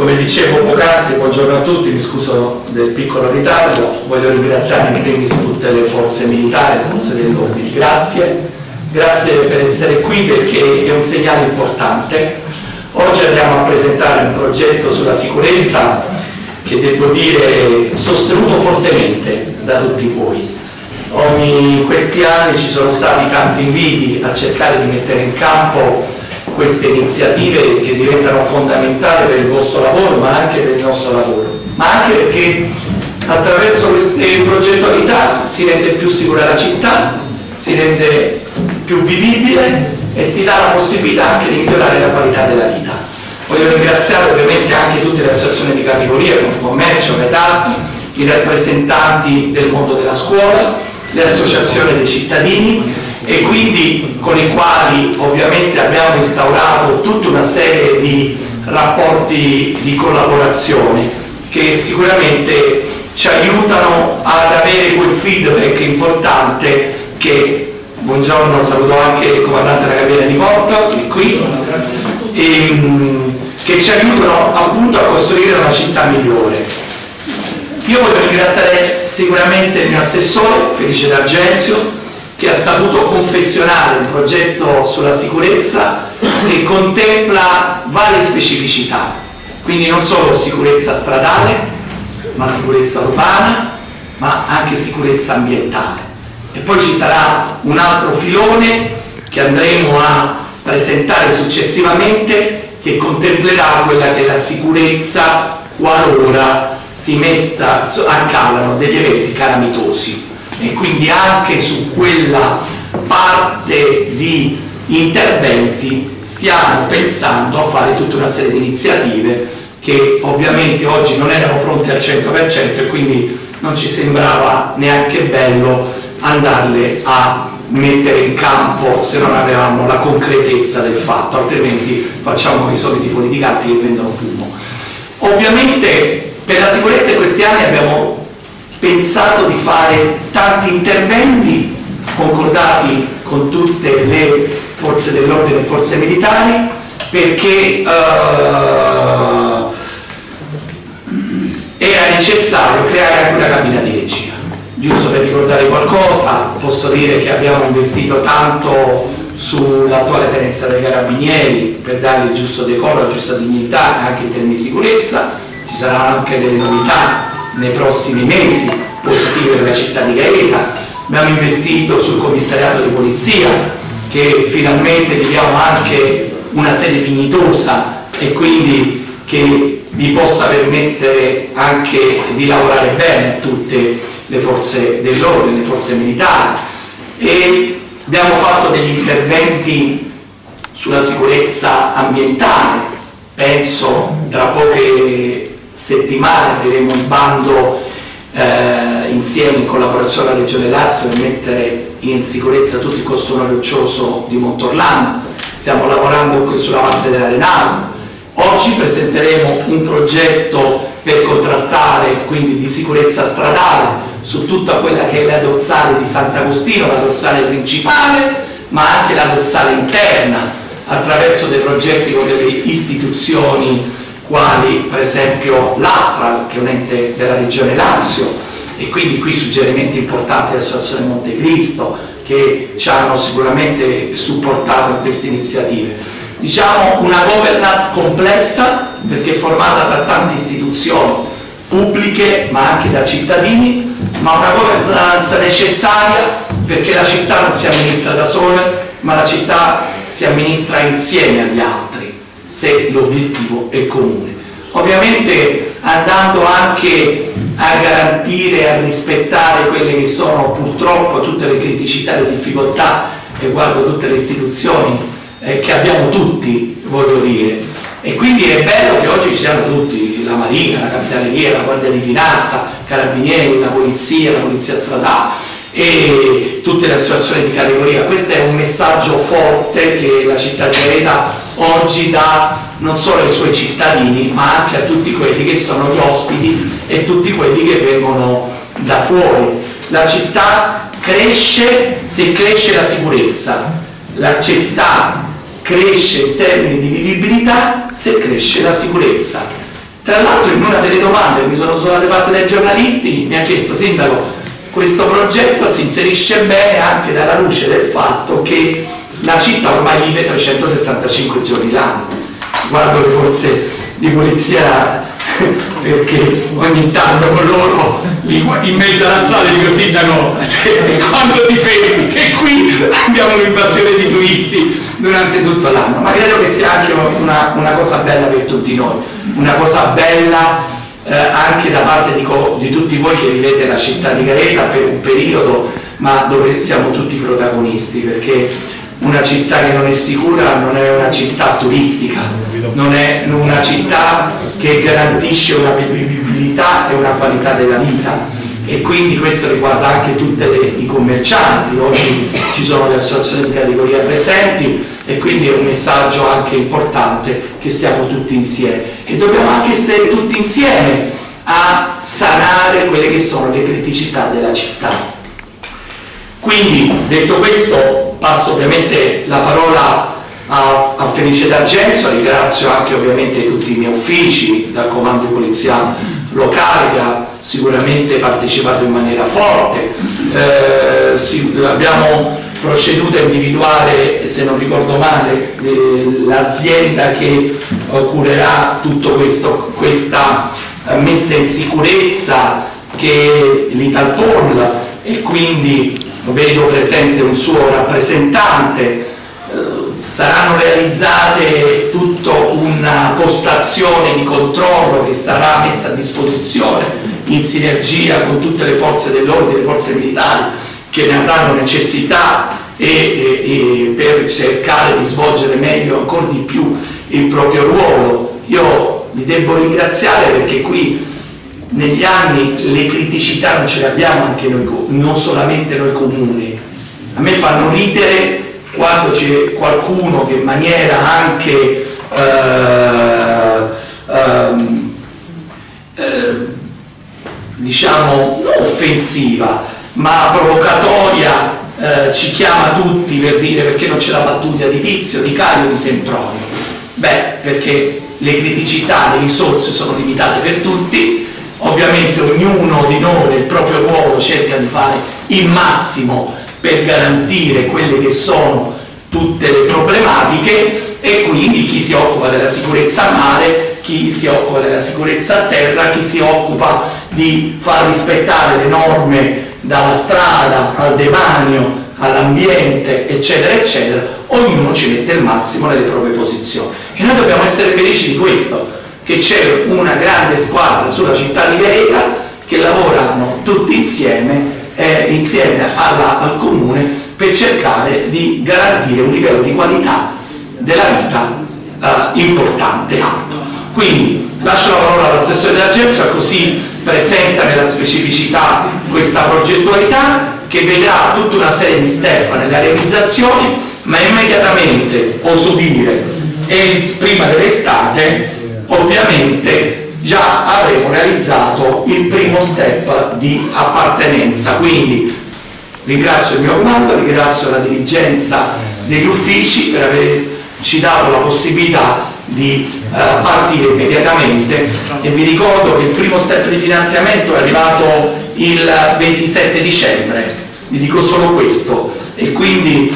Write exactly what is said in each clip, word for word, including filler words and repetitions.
Come dicevo poc'anzi, buongiorno a tutti, mi scuso del piccolo ritardo, voglio ringraziare in primis tutte le forze militari, le forze dell'ordine, grazie, grazie per essere qui perché è un segnale importante. Oggi andiamo a presentare un progetto sulla sicurezza che devo dire sostenuto fortemente da tutti voi. Ogni questi anni ci sono stati tanti inviti a cercare di mettere in campo queste iniziative che diventano fondamentali per il vostro lavoro ma anche per il nostro lavoro, ma anche perché attraverso queste progettualità si rende più sicura la città, si rende più vivibile e si dà la possibilità anche di migliorare la qualità della vita. Voglio ringraziare ovviamente anche tutte le associazioni di categoria, Confcommercio, Metap, i rappresentanti del mondo della scuola, le associazioni dei cittadini e quindi con i quali ovviamente abbiamo instaurato tutta una serie di rapporti di collaborazione che sicuramente ci aiutano ad avere quel feedback importante che, buongiorno, saluto anche il comandante della cabina di porto, che è qui, e, che ci aiutano appunto a costruire una città migliore. Io voglio ringraziare sicuramente il mio assessore, Felice D'Argenzio, che ha saputo confezionare un progetto sulla sicurezza che contempla varie specificità, quindi non solo sicurezza stradale, ma sicurezza urbana, ma anche sicurezza ambientale. E poi ci sarà un altro filone che andremo a presentare successivamente che contemplerà quella che è la sicurezza qualora si metta, accadano degli eventi calamitosi. E quindi anche su quella parte di interventi stiamo pensando a fare tutta una serie di iniziative che ovviamente oggi non erano pronte al cento per cento e quindi non ci sembrava neanche bello andarle a mettere in campo se non avevamo la concretezza del fatto, altrimenti facciamo i soliti politicanti che vendono fumo. Ovviamente per la sicurezza in questi anni abbiamo pensato di fare tanti interventi concordati con tutte le forze dell'ordine e forze militari perché uh, era necessario creare anche una cabina di regia. Giusto per ricordare qualcosa, posso dire che abbiamo investito tanto sull'attuale tenenza dei carabinieri per dargli il giusto decoro, la giusta dignità anche in termini di sicurezza. Ci saranno anche delle novità nei prossimi mesi positive per la città di Gaeta. Abbiamo investito sul commissariato di polizia che finalmente gli diamo anche una sede dignitosa e quindi che vi possa permettere anche di lavorare bene a tutte le forze dell'ordine, le forze militari. E abbiamo fatto degli interventi sulla sicurezza ambientale, penso tra poche settimane apriremo un bando eh, insieme in collaborazione con la Regione Lazio per mettere in sicurezza tutto il costone roccioso di Montorlano. Stiamo lavorando sulla parte dell'Arenaro. Oggi presenteremo un progetto per contrastare, quindi di sicurezza stradale, su tutta quella che è la dorsale di Sant'Agostino, la dorsale principale, ma anche la dorsale interna, attraverso dei progetti con delle istituzioni quali per esempio l'Astral, che è un ente della Regione Lazio, e quindi qui suggerimenti importanti dell'Associazione Montecristo che ci hanno sicuramente supportato in queste iniziative. Diciamo una governance complessa perché è formata da tante istituzioni pubbliche ma anche da cittadini, ma una governance necessaria perché la città non si amministra da sola, ma la città si amministra insieme agli altri, se l'obiettivo è comune. Ovviamente andando anche a garantire e a rispettare quelle che sono purtroppo tutte le criticità e le difficoltà riguardo tutte le istituzioni eh, che abbiamo tutti, voglio dire. E quindi è bello che oggi ci siano tutti, la Marina, la Capitaneria, la Guardia di Finanza, Carabinieri, la Polizia, la Polizia Stradale e tutte le associazioni di categoria. Questo è un messaggio forte che la città di Gaeta oggi dà non solo ai suoi cittadini ma anche a tutti quelli che sono gli ospiti e tutti quelli che vengono da fuori. La città cresce se cresce la sicurezza, la città cresce in termini di vivibilità se cresce la sicurezza. Tra l'altro in una delle domande che mi sono state fatte dai giornalisti mi ha chiesto: sindaco, questo progetto si inserisce bene anche dalla luce del fatto che la città ormai vive trecentosessantacinque giorni l'anno. Guardo le forze di polizia perché ogni tanto con loro in mezzo alla strada dico: sindaco, quando ti fermi? Che qui abbiamo un'invasione di turisti durante tutto l'anno. Ma credo che sia anche una, una cosa bella per tutti noi, una cosa bella eh, anche da parte di, di tutti voi che vivete la città di Gaeta per un periodo, ma dove siamo tutti protagonisti, perché una città che non è sicura non è una città turistica, non è una città che garantisce una vivibilità e una qualità della vita, e quindi questo riguarda anche tutti i commercianti. Oggi ci sono le associazioni di categoria presenti e quindi è un messaggio anche importante che siamo tutti insieme e dobbiamo anche essere tutti insieme a sanare quelle che sono le criticità della città. Quindi, detto questo, passo ovviamente la parola a, a Felice D'Argenzo. Ringrazio anche ovviamente tutti i miei uffici, dal comando di polizia locale che ha sicuramente partecipato in maniera forte. Eh, sì, abbiamo proceduto a individuare, se non ricordo male, eh, l'azienda che curerà tutto questo, questa eh, messa in sicurezza, che è l'Italpol, e quindi vedo presente un suo rappresentante. Eh, saranno realizzate tutta una postazione di controllo che sarà messa a disposizione in sinergia con tutte le forze dell'ordine, le forze militari che ne avranno necessità e, e, e per cercare di svolgere meglio ancora di più il proprio ruolo. Io li devo ringraziare perché qui negli anni le criticità non ce le abbiamo anche noi, non solamente noi comuni. A me fanno ridere quando c'è qualcuno che in maniera anche eh, ehm, eh, diciamo non offensiva ma provocatoria eh, ci chiama tutti per dire perché non c'è la pattuglia di Tizio, di Caio, di Sempronio. Beh, perché le criticità, le risorse sono limitate per tutti. Ovviamente ognuno di noi nel proprio ruolo cerca di fare il massimo per garantire quelle che sono tutte le problematiche, e quindi chi si occupa della sicurezza a mare, chi si occupa della sicurezza a terra, chi si occupa di far rispettare le norme dalla strada al demanio, all'ambiente, eccetera eccetera, ognuno ci mette il massimo nelle proprie posizioni e noi dobbiamo essere felici di questo, che c'è una grande squadra sulla città di Gaeta che lavorano tutti insieme, eh, insieme alla, al comune per cercare di garantire un livello di qualità della vita eh, importante, alto. Quindi lascio la parola all'assessore D'Argenzo, così presenta nella specificità questa progettualità che vedrà tutta una serie di step nella realizzazione, ma immediatamente, oso dire, e prima dell'estate ovviamente già avremo realizzato il primo step di appartenenza. Quindi ringrazio il mio comando, ringrazio la dirigenza degli uffici per averci dato la possibilità di eh, partire immediatamente, e vi ricordo che il primo step di finanziamento è arrivato il ventisette dicembre, vi dico solo questo, e quindi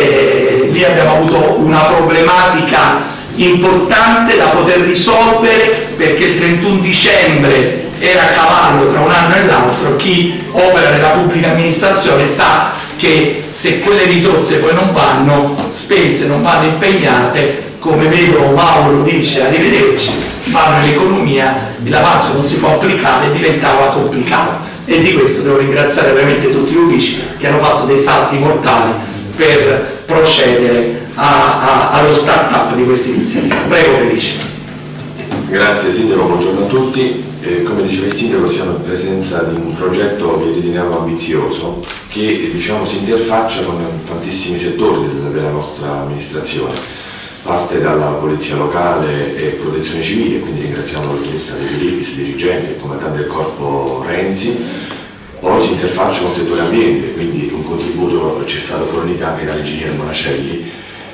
eh, lì abbiamo avuto una problematica importante da poter risolvere, perché il trentuno dicembre era a cavallo tra un anno e l'altro. Chi opera nella pubblica amministrazione sa che se quelle risorse poi non vanno spese, non vanno impegnate, come vedo Mauro dice arrivederci, vanno in economia, l'avanzo non si può applicare e diventava complicato, e di questo devo ringraziare veramente tutti gli uffici che hanno fatto dei salti mortali per procedere a, a, allo start-up di questa iniziativa. Prego Felice. Grazie Sindaco, buongiorno a tutti. Eh, come diceva il Sindaco, siamo in presenza di un progetto che riteniamo ambizioso, che diciamo si interfaccia con tantissimi settori della, della nostra amministrazione. Parte dalla polizia locale e protezione civile, quindi ringraziamo l'orchestra dei Filippi, dirigenti, il comandante del corpo Renzi. Poi si interfaccia con il settore ambiente, quindi un contributo ci è stato fornito anche dall'ingegnere Monacelli,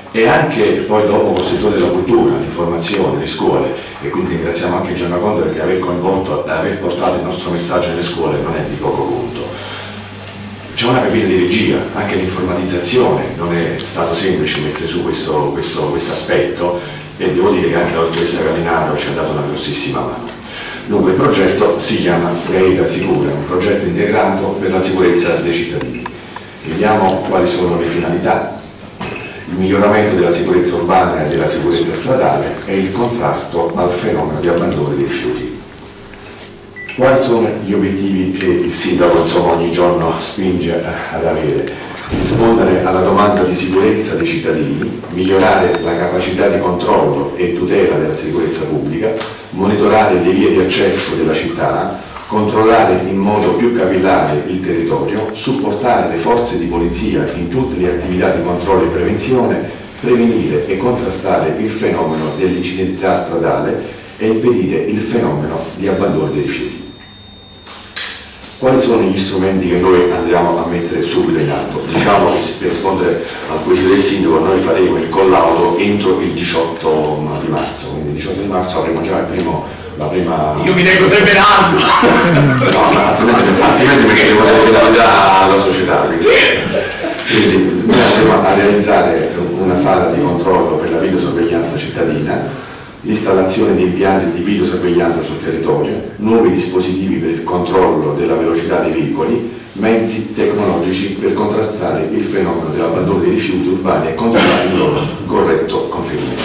e anche poi dopo col settore della cultura, l'informazione, le scuole, e quindi ringraziamo anche Gianna Conte perché aver coinvolto, aver portato il nostro messaggio nelle scuole non è di poco conto. C'è una cabina di regia, anche l'informatizzazione non è stato semplice mettere su questo, questo, questo aspetto, e devo dire che anche la dottoressa Gallinaro ci ha dato una grossissima mano. Dunque il progetto si chiama Gaeta Sicura, un progetto integrato per la sicurezza dei cittadini. Vediamo quali sono le finalità: il miglioramento della sicurezza urbana e della sicurezza stradale e il contrasto al fenomeno di abbandono dei rifiuti. Quali sono gli obiettivi che il sindaco insomma, ogni giorno spinge ad avere? Rispondere alla domanda di sicurezza dei cittadini, migliorare la capacità di controllo e tutela della sicurezza pubblica, monitorare le vie di accesso della città, controllare in modo più capillare il territorio, supportare le forze di polizia in tutte le attività di controllo e prevenzione, prevenire e contrastare il fenomeno dell'incidentalità stradale e impedire il fenomeno di abbandono dei rifiuti. Quali sono gli strumenti che noi andiamo a mettere subito in atto? Diciamo che per rispondere al quesito del sindaco noi faremo il collaudo entro il diciotto di marzo, quindi il diciotto di marzo avremo già il primo, la prima... Io mi nego sempre l'anno! No, ma altrimenti, altrimenti perché devo dare la verità alla società. Quindi, quindi noi andremo a realizzare una sala di controllo per la videosorveglianza cittadina, l'installazione di impianti di videosorveglianza sul territorio, nuovi dispositivi per il controllo della velocità dei veicoli, mezzi tecnologici per contrastare il fenomeno dell'abbandono dei rifiuti urbani e controllare il loro corretto conferimento.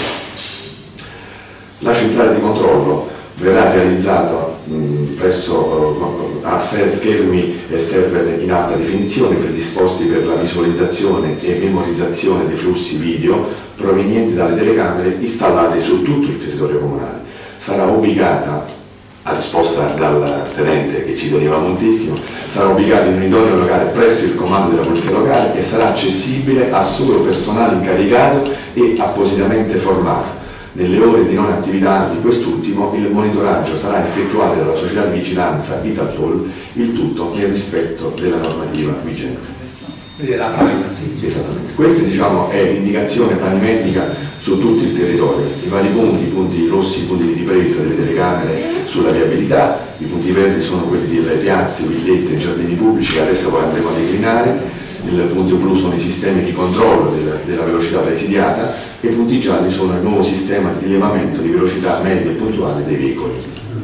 La centrale di controllo verrà realizzata mh, presso uh, a schermi e server in alta definizione predisposti per la visualizzazione e memorizzazione dei flussi video provenienti dalle telecamere installate su tutto il territorio comunale. Sarà ubicata, a risposta dal tenente che ci teneva moltissimo, sarà ubicata in un idoneo locale presso il comando della polizia locale e sarà accessibile a solo personale incaricato e appositamente formato. Nelle ore di non attività di quest'ultimo il monitoraggio sarà effettuato dalla società di vigilanza Italpol, il tutto nel rispetto della normativa vigente. Esatto. Questa diciamo, è l'indicazione planimetrica su tutto il territorio, i vari punti, i punti rossi, i punti di ripresa delle telecamere sulla viabilità, i punti verdi sono quelli delle piazze, villette e giardini pubblici che adesso poi andremo a declinare, il punto blu sono i sistemi di controllo della, della velocità presidiata e i punti gialli sono il nuovo sistema di rilevamento di velocità media e puntuale dei veicoli.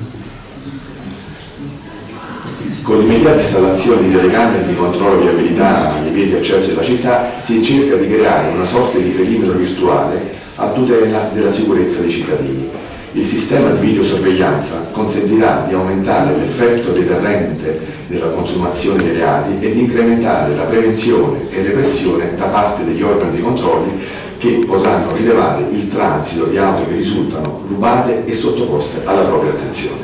Con l'immediata installazione di telecamere di controllo viabilità alle vie di accesso della città si cerca di creare una sorta di perimetro virtuale a tutela della sicurezza dei cittadini. Il sistema di videosorveglianza consentirà di aumentare l'effetto deterrente della consumazione dei reati e di incrementare la prevenzione e repressione da parte degli organi di controlli che potranno rilevare il transito di auto che risultano rubate e sottoposte alla propria attenzione.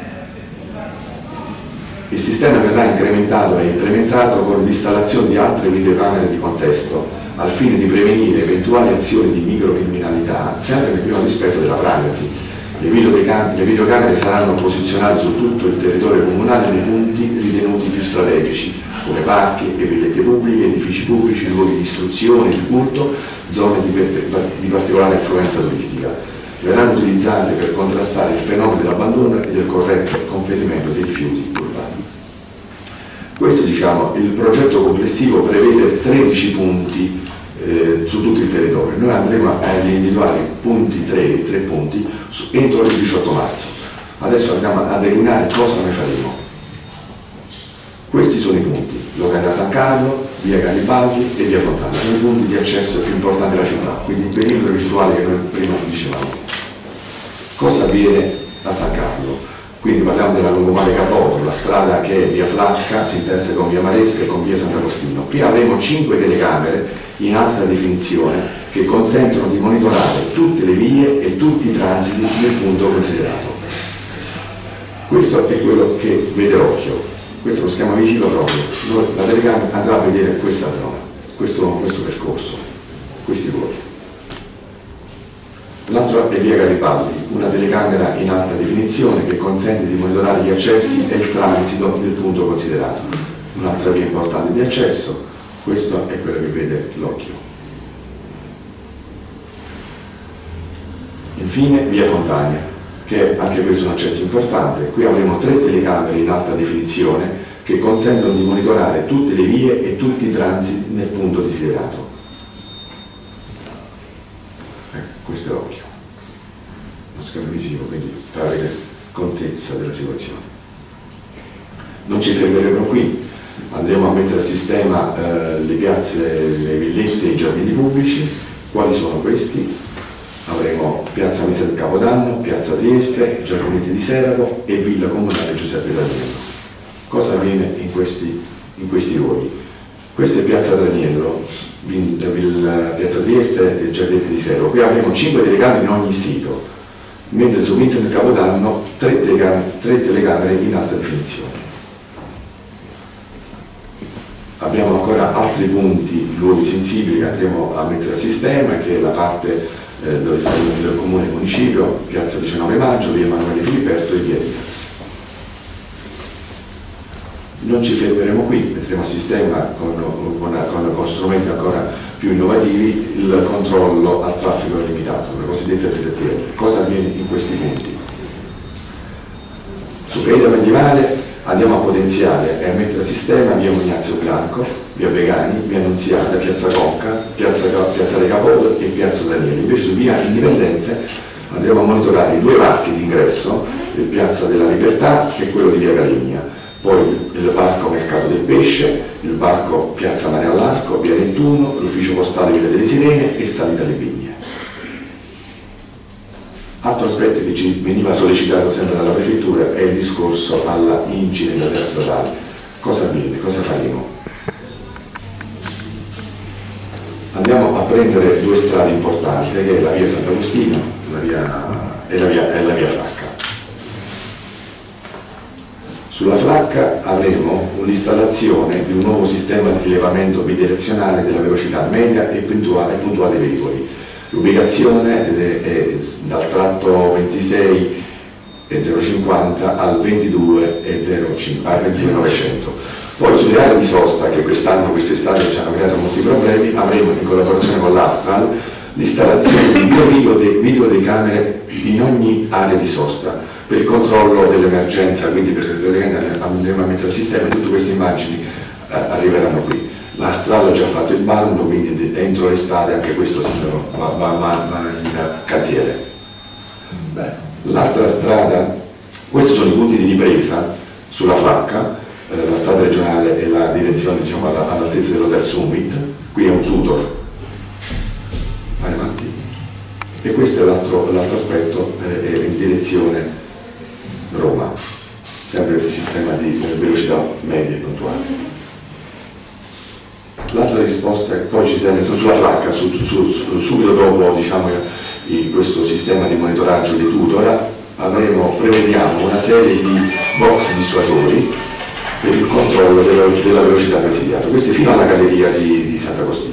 Il sistema verrà incrementato e implementato con l'installazione di altre videocamere di contesto al fine di prevenire eventuali azioni di microcriminalità, sempre nel pieno rispetto della privacy. Le videocamere, le videocamere saranno posizionate su tutto il territorio comunale nei punti ritenuti più strategici, come parchi e villette pubbliche, edifici pubblici, luoghi di istruzione, di culto, zone di, di particolare affluenza turistica. Verranno utilizzate per contrastare il fenomeno dell'abbandono e del corretto conferimento dei rifiuti urbani. Questo, diciamo, il progetto complessivo prevede tredici punti eh, su tutto il territorio. Noi andremo a individuare punti tre, tre punti su, entro il diciotto marzo. Adesso andiamo a declinare cosa ne faremo. Questi sono i punti: località San Carlo, via Garibaldi e via Fontana. Sono i punti di accesso più importanti della città, quindi il perimetro virtuale che noi prima dicevamo. Cosa avviene a San Carlo? Quindi parliamo della lungomare Capoto, la strada che è via Flacca, si interseca con via Maresca e con via Sant'Agostino. Qui avremo cinque telecamere in alta definizione che consentono di monitorare tutte le vie e tutti i transiti nel punto considerato. Questo è quello che vede l'occhio, questo lo schema visivo proprio. La telecamera andrà a vedere questa zona, questo, questo percorso, questi luoghi. L'altro è via Garibaldi, una telecamera in alta definizione che consente di monitorare gli accessi e il transito del punto considerato. Un'altra via importante di accesso, questo è quello che vede l'occhio. Infine via Fontagna, che è anche questo un accesso importante. Qui avremo tre telecamere in alta definizione che consentono di monitorare tutte le vie e tutti i transiti nel punto desiderato. Ecco, questo è occhio. Lo schermo visivo, quindi per avere contezza della situazione. Non ci fermeremo qui, andremo a mettere a sistema eh, le piazze, le villette e i giardini pubblici. Quali sono questi? Avremo piazza Messa del Capodanno, piazza Trieste, giardinetti di Seravo e villa comunale Giuseppe D'Aniello. Cosa avviene in questi, in questi luoghi? Questa è piazza D'Aniello, piazza Trieste e giardinetti di Seravo. Qui avremo cinque telecamere in ogni sito, mentre su Messa del Capodanno tre telecamere, tre telecamere in alta definizione. Abbiamo ancora altri punti, luoghi sensibili che andremo a mettere a sistema, che è la parte eh, dove sta il comune e il municipio, piazza diciannove maggio, via Emanuele Filiberto e via Diaz. Non ci fermeremo qui, metteremo a sistema con, con, con, con strumenti ancora più innovativi il controllo al traffico limitato, le cosiddette Z T L. Cosa avviene in questi punti? Su Veda Medievale andiamo a potenziare e a mettere a sistema via Ignazio Bianco, via Begani, via Annunziata, piazza Conca, piazza, piazza De Capodo e piazza Daniele. Invece su via Indipendenze andremo a monitorare i due varchi d'ingresso, il piazza della Libertà e quello di via Galigna, poi il varco Mercato del Pesce, il varco piazza Mare all'Arco, via ventuno, l'ufficio postale Villa delle Sirene e Salita alle Vigne. Altro aspetto che ci veniva sollecitato sempre dalla prefettura è il discorso alla incidentalità stradale. Cosa avviene? Cosa faremo? Andiamo a prendere due strade importanti, che è la via Sant'Agostino la via, e la via, e la via Flacca. Sulla Flacca avremo l'installazione di un nuovo sistema di rilevamento bidirezionale della velocità media e puntuale, puntuale dei veicoli. L'ubicazione è, è dal tratto ventisei e zero cinquanta al ventidue e novecento. Poi sulle aree di sosta, che quest'anno, quest'estate ci hanno creato molti problemi, avremo in collaborazione con l'Astral l'installazione di due video, de, video telecamere in ogni area di sosta per il controllo dell'emergenza, quindi per andremo a mettere a sistema e tutte queste immagini eh, arriveranno qui. L'Astral ha già fatto il bando, quindi entro l'estate anche questo sito va, va, va, va in cantiere. L'altra strada, questi sono i punti di ripresa sulla Flacca, eh, la strada regionale e la direzione, diciamo, all'altezza dell'Hotel Summit. Qui è un tutor. Vai avanti. E questo è l'altro aspetto, eh, è in direzione Roma, sempre il sistema di eh, velocità media e puntuale. L'altra risposta è poi ci siamo sulla Flacca, su, su, su, subito dopo, diciamo, in questo sistema di monitoraggio di tutora avremo, prevediamo una serie di box dissuasori per il controllo della, della velocità presidiata, questi fino alla galleria di, di Sant'Agostino.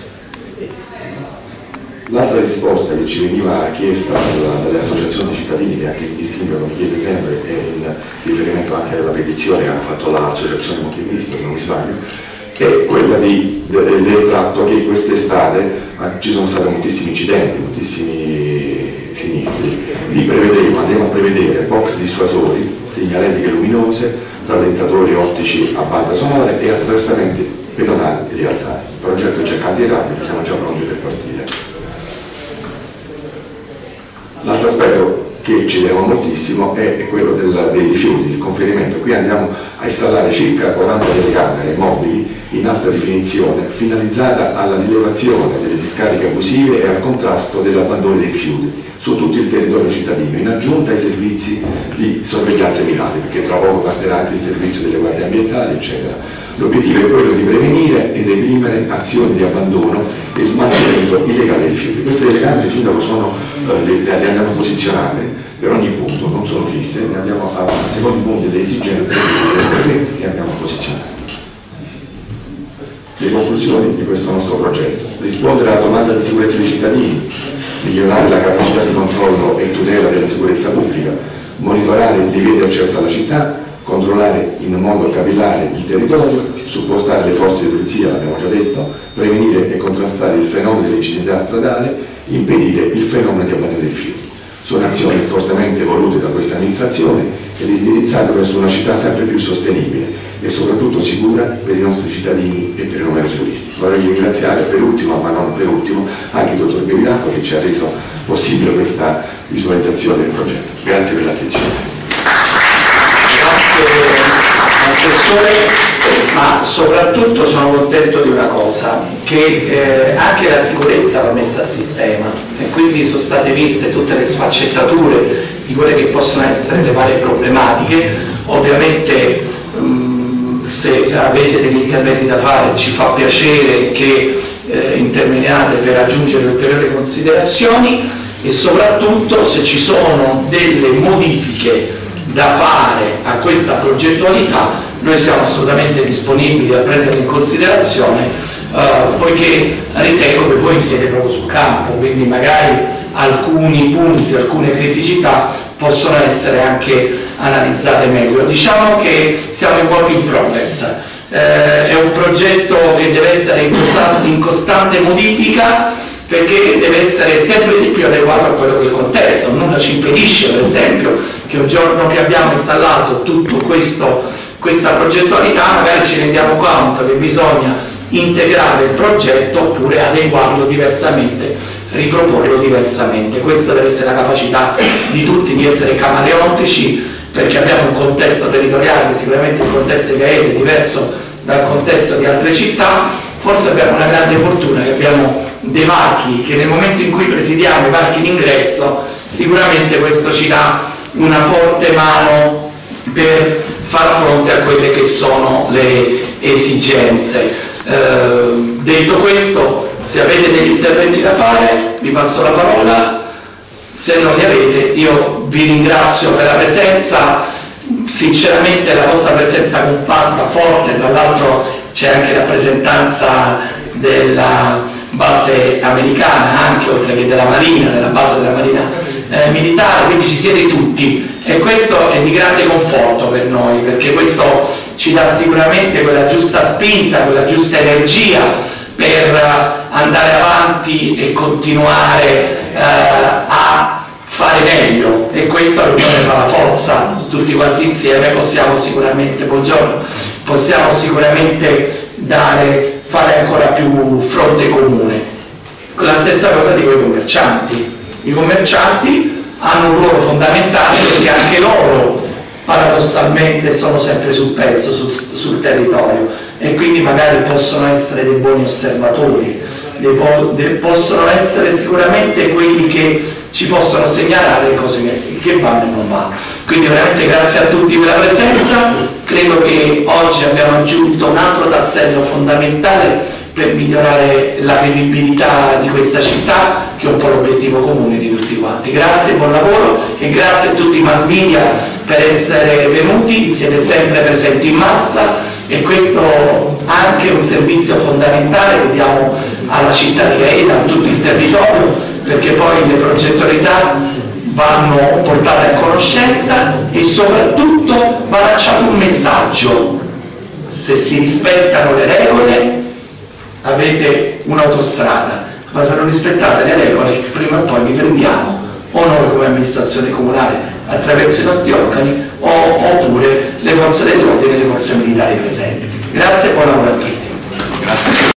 L'altra risposta che ci veniva chiesta dalle associazioni di cittadini, che anche il sindaco mi chiede sempre, è in riferimento anche alla petizione che ha fatto l'associazione Montecristo, se non mi sbaglio, è quella di, del, del tratto che quest'estate ci sono stati moltissimi incidenti, moltissimi sinistri. Lì prevedremo, andremo a prevedere box dissuasori, segnaletiche luminose, rallentatori ottici a banda sonora e attraversamenti pedonali rialzati. Il progetto è già candidato, siamo già pronti per partire. L'altro aspetto che ci diremo moltissimo è quello del, dei rifiuti, il conferimento. Qui andiamo a installare circa quaranta telecamere mobili in alta definizione finalizzata alla rilevazione delle discariche abusive e al contrasto dell'abbandono dei rifiuti su tutto il territorio cittadino, in aggiunta ai servizi di sorveglianza mirati, perché tra poco partirà anche il servizio delle guardie ambientali, eccetera. L'obiettivo è quello di prevenire ed reprimere azioni di abbandono e smaltimento illegale dei rifiuti. Queste telecamere, sindaco, sono, eh, le, le andiamo a posizionare per ogni punto, non sono fisse, ne andiamo a, a secondo i punti delle esigenze che andiamo a posizionare. Le conclusioni di questo nostro progetto: rispondere alla domanda di sicurezza dei cittadini, migliorare la capacità di controllo e tutela della sicurezza pubblica, monitorare il divieto di accesso alla città, controllare in modo capillare il territorio, supportare le forze di polizia, l'abbiamo già detto, prevenire e contrastare il fenomeno dell'incidentalità stradale, impedire il fenomeno di abbandono dei rifiuti. Sono azioni fortemente volute da questa amministrazione ed indirizzate verso una città sempre più sostenibile e soprattutto sicura per i nostri cittadini e per i numerosi turisti. Vorrei ringraziare per ultimo, ma non per ultimo, anche il dottor Bevilacqua che ci ha reso possibile questa visualizzazione del progetto. Grazie per l'attenzione. Grazie assessore, ma soprattutto sono contento di una cosa, che eh, anche la sicurezza va messa a sistema e quindi sono state viste tutte le sfaccettature di quelle che possono essere le varie problematiche. Ovviamente mh, se avete degli interventi da fare ci fa piacere che eh, interveniate per aggiungere ulteriori considerazioni e soprattutto se ci sono delle modifiche da fare a questa progettualità noi siamo assolutamente disponibili a prenderle in considerazione, eh, poiché ritengo che voi siete proprio sul campo, quindi magari alcuni punti, alcune criticità possono essere anche analizzate meglio. Diciamo che siamo in work in progress, eh, è un progetto che deve essere in costante, in costante modifica, perché deve essere sempre di più adeguato a quello che è il contesto. Nulla ci impedisce, per esempio, che un giorno che abbiamo installato tutto questo, questa progettualità, magari ci rendiamo conto che bisogna integrare il progetto oppure adeguarlo diversamente, riproporlo diversamente. Questa deve essere la capacità di tutti di essere camaleontici, perché abbiamo un contesto territoriale che sicuramente il contesto di Gaeta è diverso dal contesto di altre città. Forse abbiamo una grande fortuna che abbiamo dei varchi, che nel momento in cui presidiamo i varchi d'ingresso sicuramente questo ci dà una forte mano per far fronte a quelle che sono le esigenze. Eh, detto questo, se avete degli interventi da fare vi passo la parola, se non li avete io vi ringrazio per la presenza. Sinceramente la vostra presenza compatta, forte, tra l'altro c'è anche rappresentanza della base americana, anche oltre che della Marina, della base della Marina eh, militare, quindi ci siete tutti e questo è di grande conforto per noi, perché questo ci dà sicuramente quella giusta spinta, quella giusta energia per andare avanti e continuare eh, a fare meglio, e questa l'unione fa la forza. Tutti quanti insieme possiamo sicuramente, buongiorno, possiamo sicuramente dare, fare ancora più fronte comune. La stessa cosa di quei commercianti. I commercianti hanno un ruolo fondamentale perché anche loro paradossalmente sono sempre sul pezzo, sul, sul territorio, e quindi magari possono essere dei buoni osservatori, dei po de possono essere sicuramente quelli che ci possono segnalare le cose che, che vanno e non vanno. Quindi veramente grazie a tutti per la presenza, credo che oggi abbiamo aggiunto un altro tassello fondamentale per migliorare la vivibilità di questa città, che è un po' l'obiettivo comune di tutti quanti. Grazie, buon lavoro e grazie a tutti i mass media per essere venuti, siete sempre presenti in massa e questo anche è un servizio fondamentale che diamo alla città di Gaeta, a tutto il territorio, perché poi le progettualità vanno portate a conoscenza e soprattutto va lanciato un messaggio: se si rispettano le regole avete un'autostrada, ma se non rispettate le regole prima o poi vi prendiamo, o noi come amministrazione comunale attraverso i nostri organi o, oppure le forze dell'ordine e le forze militari presenti. Grazie e buon lavoro a tutti. Grazie.